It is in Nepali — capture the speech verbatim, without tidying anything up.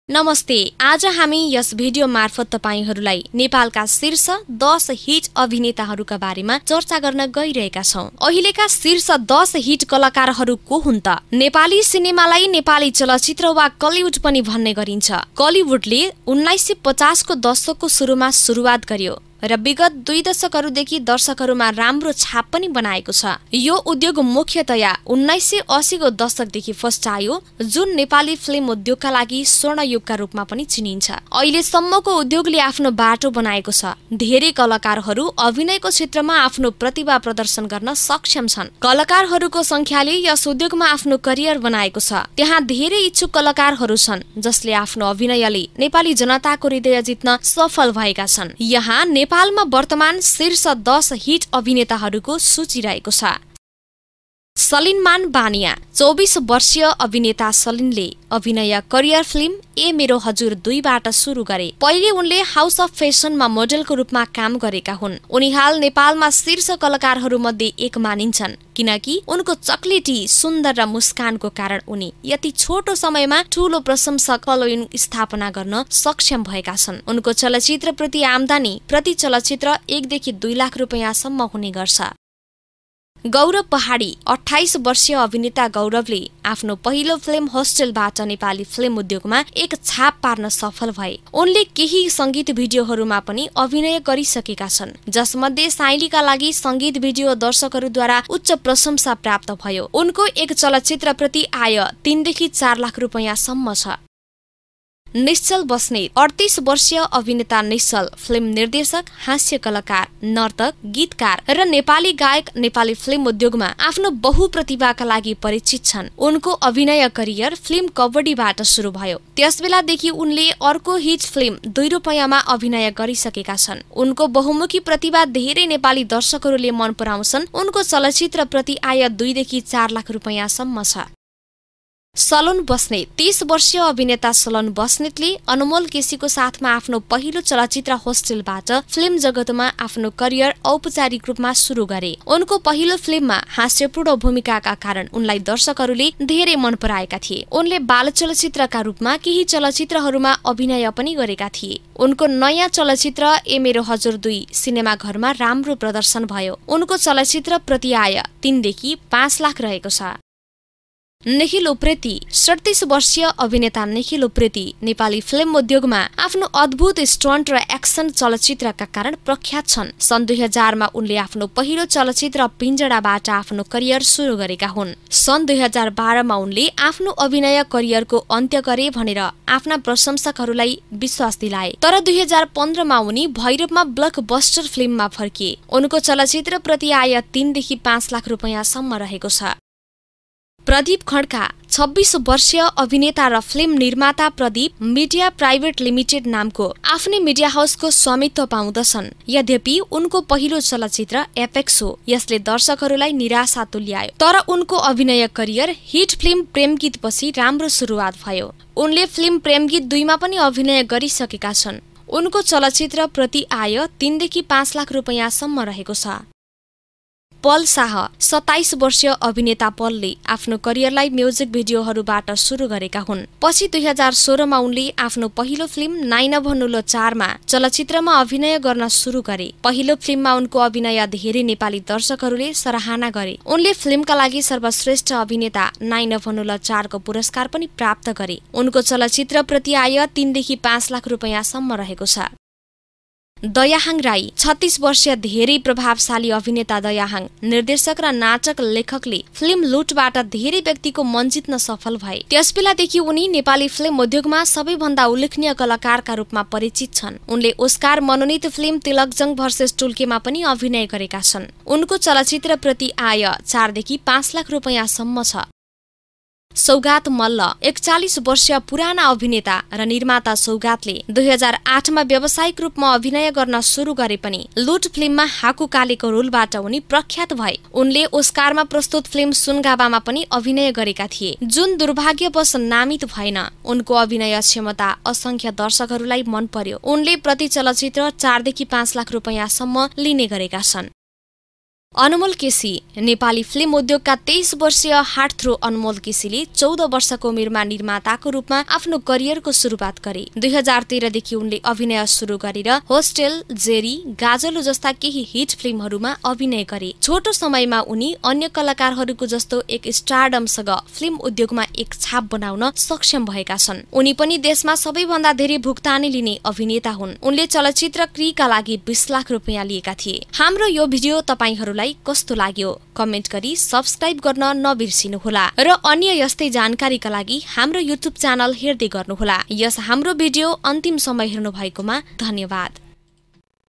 नमस्ते। आज हामी यस भिडियो मार्फत तपाईहरुलाई नेपालका शीर्ष दस हिट अभिनेताहरूका बारेमा चर्चा गर्न गइरहेका छौं। अहिलेका शीर्ष दस हिट कलाकारहरू को हुन् त? नेपाली सिनेमालाई नेपाली चलचित्र वा कलिउड पनि भन्ने गरिन्छ। कलिउडले उन्नाइस सय पचास को दशकको सुरुमा सुरुवात गर्यो र विगत दुई दशकहरूदेखि दर्शकहरूमा राम्रो छाप पनि बनाएको छ। यो उद्योग मुख्यतया उन्नाइस सय अस्सी को दशकदेखि फस्टायो, जुन नेपाली फिल्म उद्योगका लागि स्वर्ण युगका रूपमा पनि चिनिन्छ। अहिलेसम्मको उद्योगले आफ्नो बाटो बनाएको छ। धेरै कलाकारहरू अभिनयको क्षेत्रमा आफ्नो प्रतिभा प्रदर्शन गर्न सक्षम छन्। कलाकारहरूको संख्याले यस उद्योगमा आफ्नो करियर बनाएको छ। त्यहाँ धेरै इच्छुक कलाकारहरू छन् जसले आफ्नो अभिनयले नेपाली जनताको हृदय जित्न सफल भएका छन्। यहाँ नेपालमा वर्तमान शीर्ष दस हिट अभिनेताहरूको सूची रहेको छ। सलिन बानिया। चौबीस वर्षीय अभिनेता सलिनले अभिनय करियर फिल्म ए मेरो हजुर दुईबाट सुरु गरे। पहिले उनले हाउस अफ फेसनमा मोडेलको रूपमा काम गरेका हुन्। उनी हाल नेपालमा शीर्ष कलाकारहरू मध्ये एक मानिन्छन्, किनकि उनको चक्लेटी सुन्दर र मुस्कानको कारण उनी यति छोटो समयमा ठूलो प्रशंसक फलोइङ स्थापना गर्न सक्षम भएका छन्। उनको चलचित्र प्रति आम्दानी प्रति चलचित्र एकदेखि दुई लाख रुपियाँसम्म हुने गर्छ। गौरव पहाडी। अठाइस वर्षीय अभिनेता गौरवले आफ्नो पहिलो फिल्म होस्टेलबाट नेपाली फिल्म उद्योगमा एक छाप पार्न सफल भए। उनले केही संगीत भिडियोहरूमा पनि अभिनय गरिसकेका छन्, जसमध्ये साइलीका लागि संगीत भिडियो दर्शकहरूद्वारा उच्च प्रशंसा प्राप्त भयो। उनको एक चलचित्र प्रति आय तीनदेखि चार लाख रुपियाँसम्म छ। निश्चल बस्नेत। अडतीस वर्षीय अभिनेता निश्चल फिल्म निर्देशक, हास्य कलाकार, नर्तक, गीतकार र नेपाली गायक नेपाली फिल्म उद्योगमा आफ्नो बहुप्रतिभाका लागि परिचित छन्। उनको अभिनय करियर फिल्म कबड्डीबाट सुरु भयो। त्यसबेलादेखि उनले अर्को हिट फिल्म दुई रुपैयाँमा अभिनय गरिसकेका छन्। उनको बहुमुखी प्रतिभा धेरै नेपाली दर्शकहरूले मन पराउँछन्। उनको चलचित्र प्रति आय दुईदेखि चार लाख रुपियाँसम्म छ। सलोन बस्नेत। तीस वर्षीय अभिनेता सलोन बस्नेतले अनमोल केसीको साथमा आफ्नो पहिलो चलचित्र होस्टेलबाट फिल्म जगतमा आफ्नो करियर औपचारिक रूपमा सुरु गरे। उनको पहिलो फिल्ममा हास्यपूर्ण भूमिकाका कारण उनलाई दर्शकहरूले धेरै मन पराएका थिए। उनले बाल चलचित्रका रूपमा केही चलचित्रहरूमा अभिनय पनि गरेका थिए। उनको नयाँ चलचित्र ए मेरो हजुर दुई सिनेमाघरमा राम्रो प्रदर्शन भयो। उनको चलचित्र प्रति आय तीनदेखि पाँच लाख रहेको छ। निखिल उप्रेती। सडतिस वर्षीय अभिनेता निखिल उप्रेती नेपाली फिल्म उद्योगमा आफ्नो अद्भुत स्टन्ट र एक्सन चलचित्रका कारण प्रख्यात छन्। सन् दुई हजारमा उनले आफ्नो पहिलो चलचित्र पिञ्जडाबाट आफ्नो करियर सुरु गरेका हुन्। सन् दुई हजार बाह्रमा उनले आफ्नो अभिनय करियरको अन्त्य गरे भनेर आफ्ना प्रशंसकहरूलाई विश्वास दिलाए। तर दुई हजार पन्ध्रमा उनी भैरवमा ब्लकबस्टर फिल्ममा फर्किए। उनको चलचित्र प्रति आय तीनदेखि पाँच लाख रुपियाँसम्म रहेको छ। प्रदीप खड्का। छब्बीस वर्षीय अभिनेता र फिल्म निर्माता प्रदीप मिडिया प्राइभेट लिमिटेड नामको आफ्नै मिडिया हाउसको स्वामित्व पाउँदछन्। यद्यपि उनको पहिलो चलचित्र एपेक्स हो, यसले दर्शकहरूलाई निराशा तुल्यायो। तर उनको अभिनय करियर हिट फिल्म प्रेमगीत पछि राम्रो सुरुवात भयो। उनले फिल्म प्रेमगीत दुईमा पनि अभिनय गरिसकेका छन्। उनको चलचित्र प्रति आय तीनदेखि पाँच लाख रुपियाँसम्म रहेको छ। पल शाह। सत्ताइस वर्षीय अभिनेता पलले आफ्नो करियरलाई म्युजिक भिडियोहरूबाट सुरु गरेका हुन्। पछि दुई हजार सोह्रमा उनले आफ्नो पहिलो फिल्म नाइ नभन्नु लो चारमा चलचित्रमा अभिनय गर्न सुरु गरे। पहिलो फिल्ममा उनको अभिनय धेरै नेपाली दर्शकहरूले सराहना गरे। उनले फिल्मका लागि सर्वश्रेष्ठ अभिनेता नाइ नभन्नु लो चारको पुरस्कार पनि प्राप्त गरे। उनको चलचित्र प्रति आय तीनदेखि पाँच लाख रुपियाँसम्म रहेको छ। दयाहाङ राई। छत्तीस वर्षीय धेरै प्रभावशाली अभिनेता दयाहाङ निर्देशक र नाटक लेखकले फिल्म लुटबाट धेरै व्यक्तिको मन जित्न सफल भए। त्यसबेलादेखि उनी नेपाली फिल्म उद्योगमा सबैभन्दा उल्लेखनीय कलाकारका रूपमा परिचित छन्। उनले ओस्कार मनोनित फिल्म तिलकजङ भर्सेस टुल्केमा पनि अभिनय गरेका छन्। उनको चलचित्र प्रति आय चारदेखि पाँच लाख रुपियाँसम्म छ। सौगात मल्ल। एकचालिस वर्षीय पुराना अभिनेता र निर्माता सौगातले दुई हजार आठमा व्यावसायिक रूपमा अभिनय गर्न सुरु गरे पनि लुट फिल्ममा हाकु कालेको रोलबाट उनी प्रख्यात भए। उनले ओस्कारमा प्रस्तुत फिल्म सुनगाबामा पनि अभिनय गरेका थिए, जुन दुर्भाग्यवश नामित भएन। उनको अभिनय क्षमता असंख्य दर्शकहरूलाई मन पर्यो। उनले प्रति चलचित्र चारदेखि पाँच लाख रुपियाँसम्म लिने गरेका छन्। अनमोल केसी नेपाली फिल्म उद्योगका तेइस वर्षीय हार्ट थ्रो अनमोल केसीले चौध वर्षको उमेरमा निर्माताको रूपमा आफ्नो करियरको सुरुवात गरे। दुई हजार तेह्रदेखि उनले अभिनय सुरु गरेर होस्टेल, जेरी, गाजलो जस्ता केही हिट फिल्महरूमा अभिनय गरे। छोटो समयमा उनी अन्य कलाकारहरूको जस्तो एक स्टारडमसँग फिल्म उद्योगमा एक छाप बनाउन सक्षम भएका छन्। उनी पनि देशमा सबैभन्दा धेरै भुक्तानी लिने अभिनेता हुन्। उनले चलचित्र क्रीका लागि बीस लाख रुपियाँ लिएका थिए। हाम्रो यो भिडियो तपाईहरूलाई कस्तो लाग्यो कमेन्ट गरी सब्स्क्राइब गर्न नबिर्सिनुहोला र अन्य यस्तै जानकारीका लागि हाम्रो युट्युब च्यानल हेर्दै गर्नुहोला। यस हाम्रो भिडियो अन्तिम समय हेर्नु भएकोमा धन्यवाद।